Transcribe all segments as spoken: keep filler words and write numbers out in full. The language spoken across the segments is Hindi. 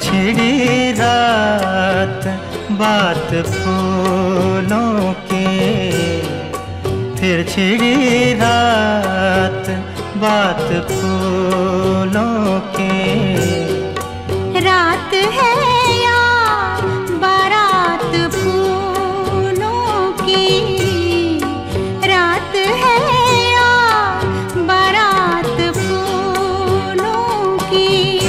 छिड़ी रात बात फूलों की, फिर छिड़ी रात बात फूलों की। रात है या बारात फूलों की, रात है या बारात फूलों की।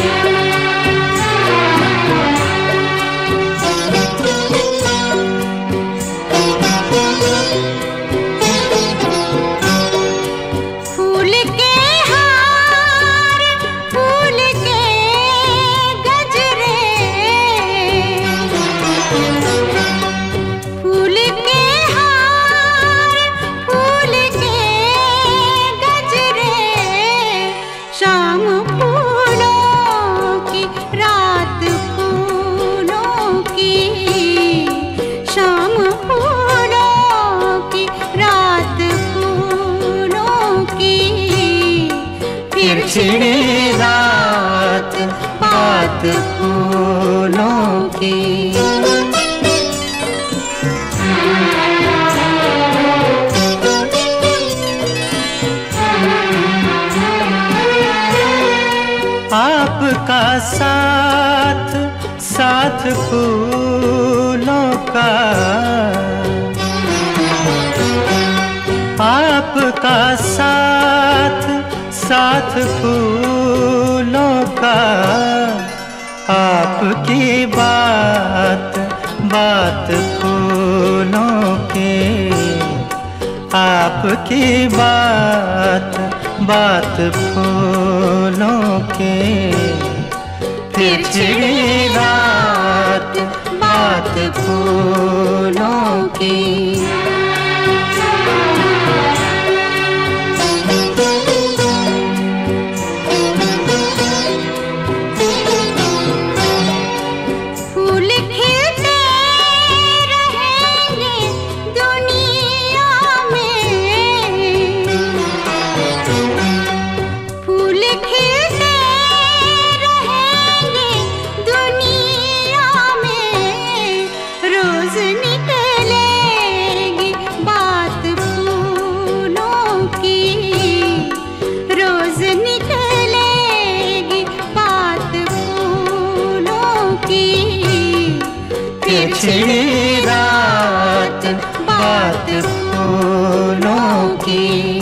फिर छिड़ी रात बात फूलों की। आपका साथ साथ फूलों का, आपका साथ साथ फूलों का, आपकी बात बात फूलों की, आपकी बात बात फूलों की। फिर छिड़ी रात बात फूलों की। फिर छिड़ी रात बात फूलों की।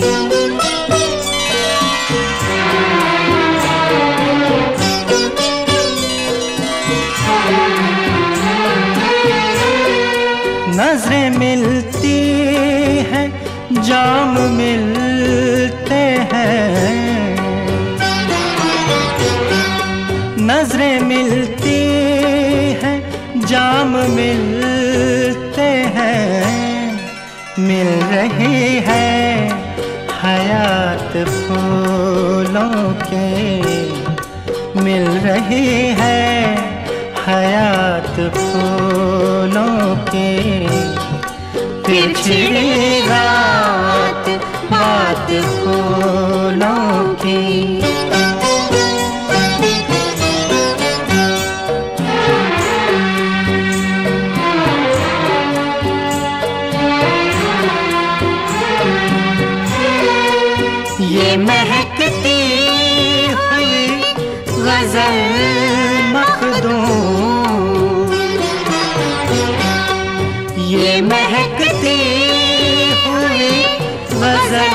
नजरें मिलती हैं जाम मिलते हैं, नजरें मिलती हैं जाम मिलते हैं। मिल रही है हयात फूलों के, मिल रही है हयात फूलों के। फिर छिड़ी रात बात फूलों की। ये महकती हुई गजल मखदूम, ये महकती हुई गजल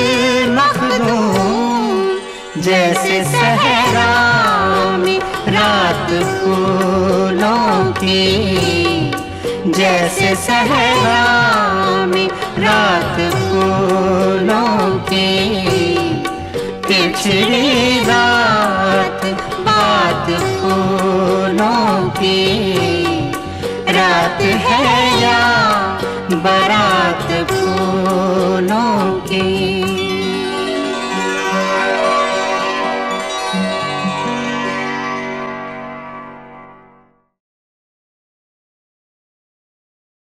मखदूम। जैसे सहरा में रात फूलों की, जैसे सहरा में रात फूलों की। फिर छिड़ी रात बात फूलों की।